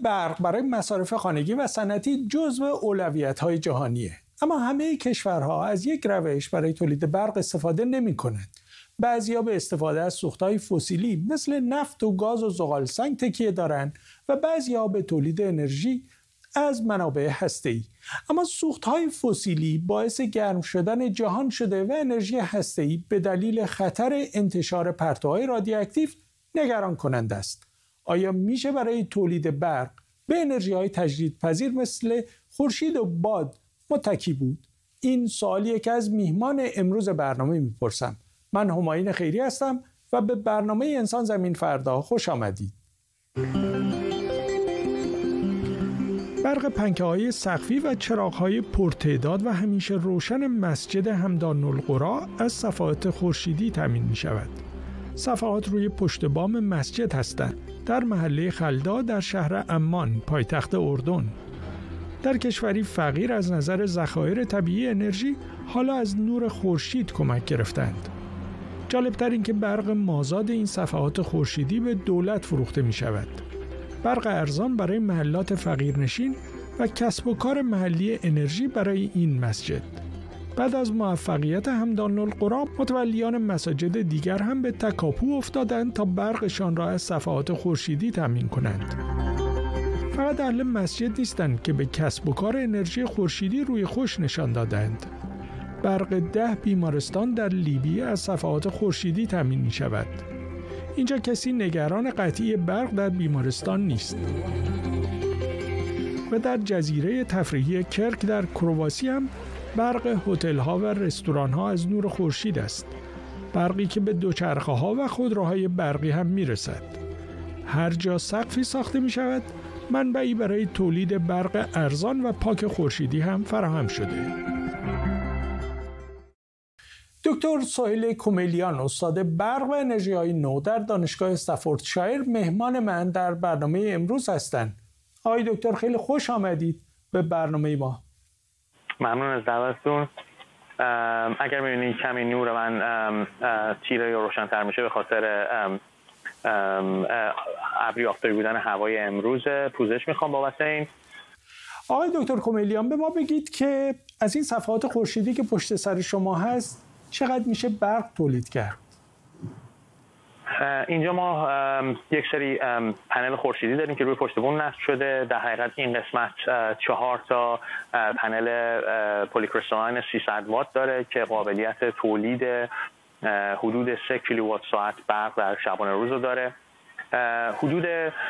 برق برای مصارف خانگی و صنعتی جزو اولویت‌های جهانیه. اما همه کشورها از یک روش برای تولید برق استفاده نمی‌کنند. بعضی‌ها به استفاده از سوخت‌های فسیلی مثل نفت و گاز و زغالسنگ تکیه دارند و بعضی‌ها به تولید انرژی از منابع هسته‌ای. اما سوخت‌های فسیلی باعث گرم شدن جهان شده و انرژی هسته‌ای به دلیل خطر انتشار پرتوهای رادیواکتیو نگران کننده است. آیا میشه برای تولید برق به انرژی‌های تجدیدپذیر مثل خورشید و باد متکی بود؟ این سوالیه که از میهمان امروز برنامه میپرسم. من همایون خیری هستم و به برنامه انسان زمین فردا خوش آمدید. برق پنکه‌های سقفی و چراغ‌های پرتعداد و همیشه روشن مسجد همدان القری از صفحات خورشیدی تامین می‌شود. صفحات روی پشت بام مسجد هستند، در محله خلدا در شهر عمان، پایتخت اردن. در کشوری فقیر از نظر ذخایر طبیعی انرژی، حالا از نور خورشید کمک گرفتند. جالبتر این که برق مازاد این صفحات خورشیدی به دولت فروخته می شود. برق ارزان برای محلات فقیرنشین و کسب و کار محلی انرژی برای این مسجد. بعد از موفقیت همدان القری، متولیان مساجد دیگر هم به تکاپو افتادند تا برقشان را از صفحات خورشیدی تامین کنند. فقط اهل مسجد نیستند که به کسب و کار انرژی خورشیدی روی خوش نشان دادند. برق 10 بیمارستان در لیبی از صفحات خورشیدی تامین می شود. اینجا کسی نگران قطعی برق در بیمارستان نیست. و در جزیره تفریحی کرک در کرواسی هم برق هتل‌ها و رستوران‌ها از نور خورشید است. برقی که به دوچرخه‌ها و خودروهای برقی هم می‌رسد. هر جا سقفی ساخته می‌شود، منبعی برای تولید برق ارزان و پاک خورشیدی هم فراهم شده. دکتر سهیل کمیلیان، استاد برق و انرژی‌های نو در دانشگاه استفوردشایر، مهمان من در برنامه امروز هستند. آقای دکتر خیلی خوش آمدید به برنامه ما. ممنون از دعوتتون. اگر می‌بینید کمی نور من تیره یا روشن‌تر میشه به خاطر ابری آفتابی بودن هوای امروز. پوزش میخوام بابت این. آقای دکتر کمیلیان، به ما بگید که از این صفحات خورشیدی که پشت سر شما هست چقدر میشه برق تولید کرد؟ اینجا ما یک سری پنل خورشیدی داریم که روی پشت بوم نصب شده. در حقیقت این قسمت 4 تا پنل پلیکریستالین 300 وات داره که قابلیت تولید حدود 3 کیلووات ساعت برق در شبانه روز رو داره. حدود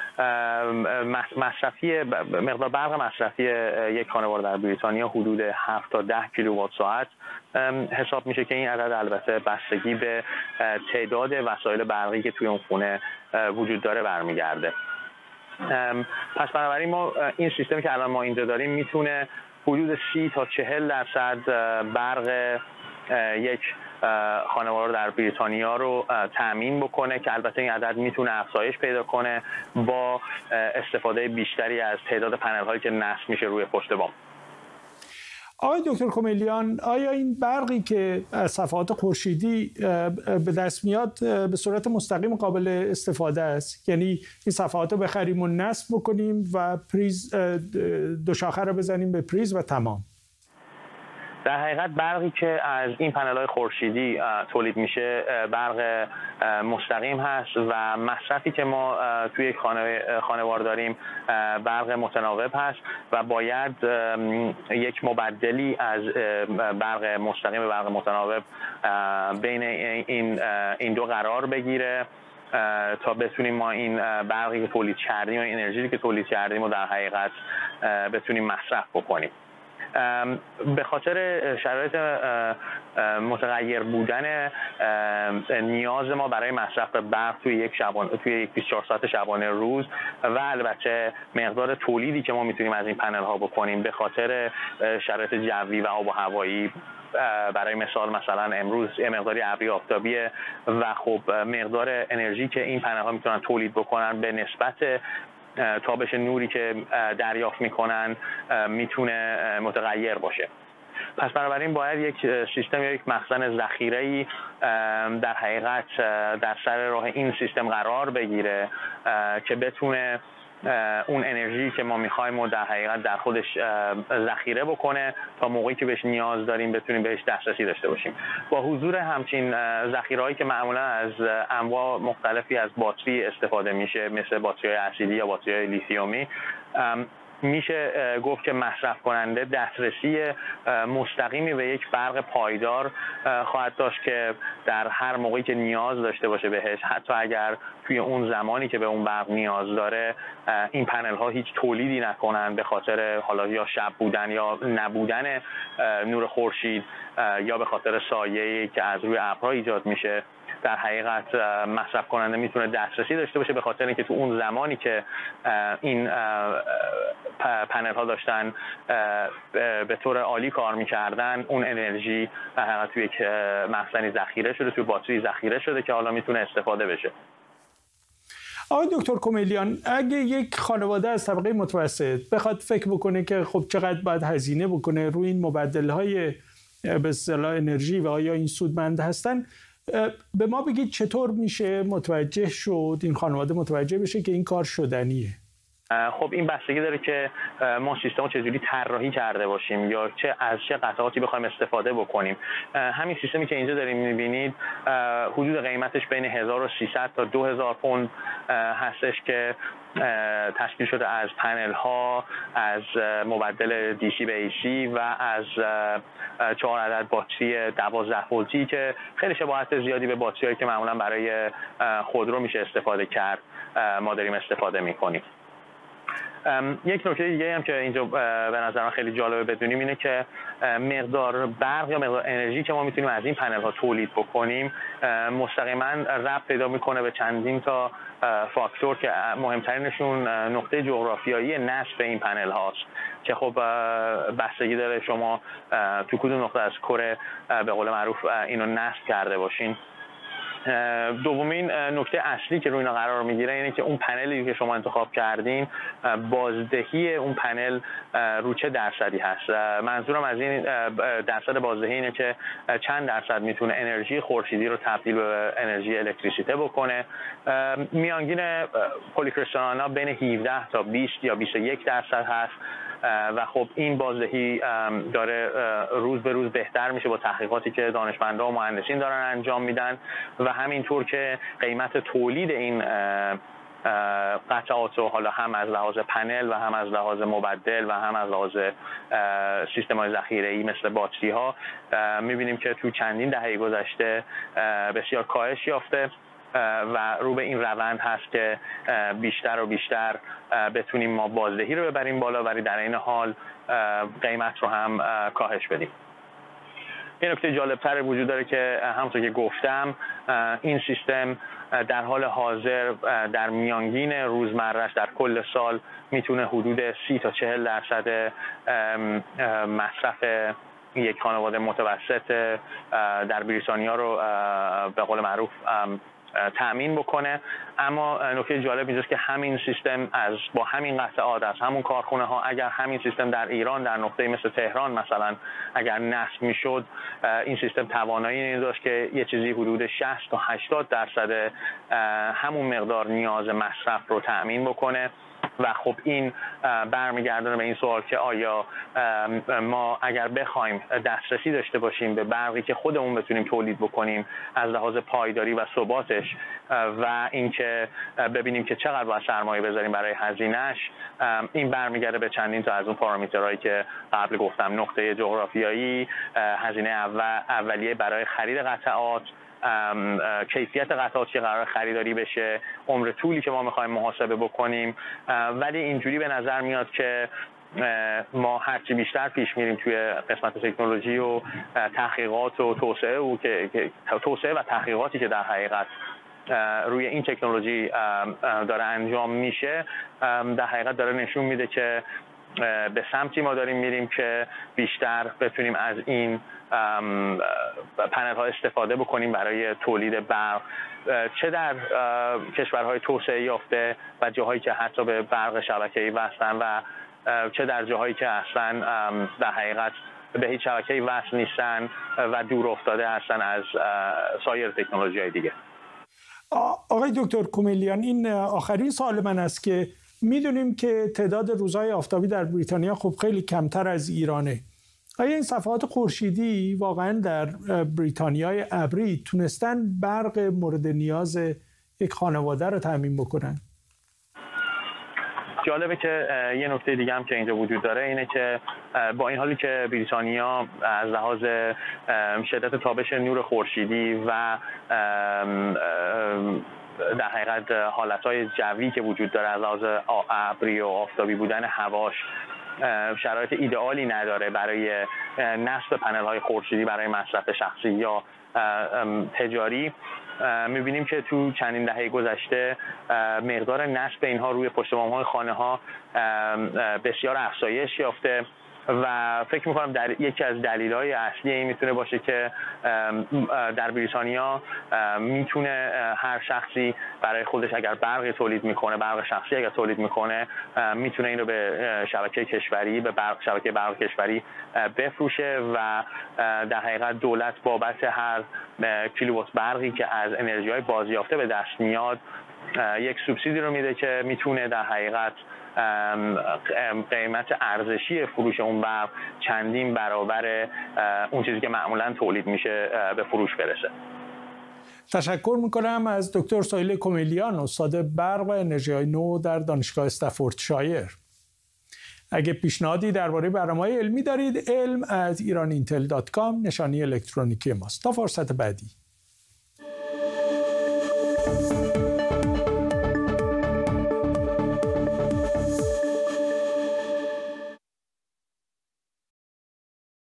مقدار برق مصرفی یک خانوار در بریتانیا حدود 7 تا 10 کیلووات ساعت حساب میشه که این عدد البته بستگی به تعداد وسایل برقی که توی اون خونه وجود داره برمیگرده. پس بنابراین ما این سیستمی که الان ما اینجا داریم میتونه حدود 30 تا 40% برق یک خانوار در بریتانیا رو تأمین بکنه که البته این عدد میتونه افزایش پیدا کنه با استفاده بیشتری از تعداد پنل هایی که نصب میشه روی پشت بام. آقای دکتر کمیلیان، آیا این برقی که از صفحات خورشیدی به دست میاد به صورت مستقیم قابل استفاده است؟ یعنی این صفحات رو بخریم و نصب بکنیم و پریز دو شاخه رو بزنیم به پریز و تمام؟ در حقیقت برقی که از این پنل‌های خورشیدی تولید میشه برق مستقیم هست و مصرفی که ما توی یک خانوار داریم برق متناوب هست و باید یک مبدلی از برق مستقیم و برق متناوب بین این دو قرار بگیره تا بتونیم ما این برقی که تولید کردیم و انرژی که تولید کردیم رو در حقیقت بتونیم مصرف بکنیم. به خاطر شرایط متغیر بودن نیاز ما برای مصرف برق توی یک 24 ساعت شبانه روز و البته مقدار تولیدی که ما میتونیم از این پنل ها بکنیم به خاطر شرایط جوی و آب و هوایی، برای مثلا امروز مقداری ابری آفتابیه و خب مقدار انرژی که این پنل ها میتونن تولید بکنن به نسبت تابش نوری که دریافت میکنن میتونه متغیر باشه. پس بنابراین باید یک سیستم یا یک مخزن ذخیره‌ای در حقیقت در سر راه این سیستم قرار بگیره که بتونه اون انرژی که ما میخوایم و در حقیقت در خودش ذخیره بکنه تا موقعی که بهش نیاز داریم بتونیم بهش دسترسی داشته باشیم. با حضور همچین ذخیرهایی که معمولا از انواع مختلفی از باتری استفاده میشه، مثل باتری‌های اسیدی یا باتری‌های لیتیومی، میشه گفت که مصرف کننده دسترسی مستقیمی به یک برق پایدار خواهد داشت که در هر موقعی که نیاز داشته باشه بهش، حتی اگر توی اون زمانی که به اون برق نیاز داره این پنل ها هیچ تولیدی نکنن به خاطر حالا یا شب بودن یا نبودن نور خورشید یا به خاطر سایه‌ای که از روی ابرها ایجاد میشه، در حقیقت مصرف کننده میتونه دسترسی داشته باشه، به خاطر اینکه تو اون زمانی که این پنل ها داشتن به طور عالی کار میکردن، اون انرژی در حقیقت توی یک مخزنی ذخیره شده، توی باتری ذخیره شده که حالا میتونه استفاده بشه. آقای دکتر کمیلیان، اگه یک خانواده از طبقه متوسط بخواد فکر بکنه که خب چقدر باید هزینه بکنه روی این مبدل‌های به اصطلاح انرژی و آیا این سودمند هستن، به ما بگید چطور میشه متوجه شد، این خانواده متوجه بشه که این کار شدنیه؟ خب این بستگی داره که ما سیستم رو چجوری طراحی کرده باشیم یا از چه قطعاتی بخوایم استفاده بکنیم. همین سیستمی که اینجا داریم می‌بینید حدود قیمتش بین 1300 تا 2000 پوند هستش که تشکیل شده از پنل ها، از مبدل دیسی به ایسی و از 4 عدد باتری 12 ولتی که خیلی شباهت زیادی به باتری‌هایی که معمولا برای خودرو میشه استفاده کرد ما داریم استفاده می‌کنیم. یک نکته دیگه هم که اینجا به نظر من خیلی جالبه بدونیم اینه که مقدار برق یا مقدار انرژی که ما میتونیم از این پنل ها تولید بکنیم مستقیما ربط پیدا میکنه به چندین تا فاکتور که مهمترینشون نقطه جغرافیایی نصب این پنل هاست که خب بستگی داره شما تو کدوم نقطه از کره به قول معروف اینو نصب کرده باشین. دومین نکته اصلی که روی اینا قرار میگیره اینه که اون پنلی که شما انتخاب کردین بازدهی اون پنل رو چه درصدی هست. منظورم از این درصد بازدهی اینه که چند درصد میتونه انرژی خورشیدی رو تبدیل به انرژی الکتریسیته بکنه. میانگین پلیکریستال‌ها بین 17 تا 20 یا 21 درصد هست و خب این بازدهی داره روز به روز بهتر میشه با تحقیقاتی که دانشمندان و مهندسین دارن انجام میدن و همینطور که قیمت تولید این قطعات رو حالا هم از لحاظ پنل و هم از لحاظ مبدل و هم از لحاظ سیستم‌های ذخیره‌ای مثل باتری ها میبینیم که تو چندین دهه گذشته بسیار کاهش یافته و رو به این روند هست که بیشتر و بیشتر بتونیم ما بازدهی رو ببریم بالا ولی در این حال قیمت رو هم کاهش بدیم. این نکته جالب‌تر وجود داره که همونطور که گفتم این سیستم در حال حاضر در میانگین روزمره‌اش در کل سال میتونه حدود 30 تا 40 درصد مصرف یک خانواده متوسط در بریتانیا رو به قول معروف تأمین بکنه. اما نکته جالب اینجاست که همین سیستم با همین قطعات از همون کارخونه ها اگر همین سیستم در ایران در نقطه مثل تهران مثلا اگر نصب میشد این سیستم توانایی این داشت که یه چیزی حدود 60 تا 80 درصد همون مقدار نیاز مصرف رو تأمین بکنه و خب این برمیگردونه به این سوال که آیا ما اگر بخوایم دسترسی داشته باشیم به برقی که خودمون بتونیم تولید بکنیم از لحاظ پایداری و ثباتش و اینکه ببینیم که چقدر باید سرمایه بذاریم برای هزینه‌اش، این برمیگرده به چندین تا از اون پارامترهایی که قبل گفتم: نقطه جغرافیایی، هزینه اولیه برای خرید قطعات، کیفیت قطعات که قرار خریداری بشه، عمر طولی که ما میخوایم محاسبه بکنیم. ولی اینجوری به نظر میاد که ما هرچی بیشتر پیش میریم توی قسمت تکنولوژی و تحقیقات و توسعه و تحقیقاتی که در حقیقت روی این تکنولوژی داره انجام میشه، در حقیقت داره نشون میده که به سمتی ما داریم میریم که بیشتر بتونیم از این پنل ها استفاده بکنیم برای تولید برق، چه در کشورهای توسعه یافته و جاهایی که حتی به برق شبکه‌ای وصلن و چه در جاهایی که اصلا در حقیقت به هیچ شبکه‌ای وصل نیستن و دور افتاده هستن از سایر تکنولوژی‌های دیگه. آقای دکتر کمیلیان، این آخرین سوال من است که میدونیم که تعداد روزهای آفتابی در بریتانیا خب خیلی کمتر از ایرانه. آیا این صفحات خورشیدی واقعا در بریتانیای ابری تونستن برق مورد نیاز یک خانواده رو تامین بکنن؟ جالبه که یه نکته دیگه هم که اینجا وجود داره اینه که با این حالی که بریتانیا از لحاظ شدت تابش نور خورشیدی و در حقیقت حالتهای جوی که وجود داره از لحاظ ابری و آفتابی بودن هواش شرایط ایدئالی نداره برای نصب پنل‌های خورشیدی برای مصرف شخصی یا تجاری، می‌بینیم که تو چندین دهه گذشته مقدار نصب اینها روی پشت بام‌های خانه‌ها بسیار افزایش یافته و فکر می‌کنم در یکی از دلایل اصلی این میتونه باشه که در بریتانیا میتونه هر شخصی برای خودش اگر برق تولید میکنه، برق شخصی اگر تولید میکنه، میتونه این رو به شبکه کشوری، به شبکه برق کشوری بفروشه و در حقیقت دولت بابت هر کیلووات برقی که از انرژی‌های بازیافته به دست میاد یک سوبسیدی رو میده که میتونه در حقیقت قیمت ارزشی فروش اون برق چندین برابر اون چیزی که معمولا تولید میشه به فروش برسه. تشکر میکنم از دکتر سهیل کمیلیان، استاد برق و انرژی‌های نو در دانشگاه استفوردشایر. اگه پیشنهادی درباره برنامه‌های علمی دارید، ilm@iranintel.com نشانی الکترونیکی ماست. تا فرصت بعدی.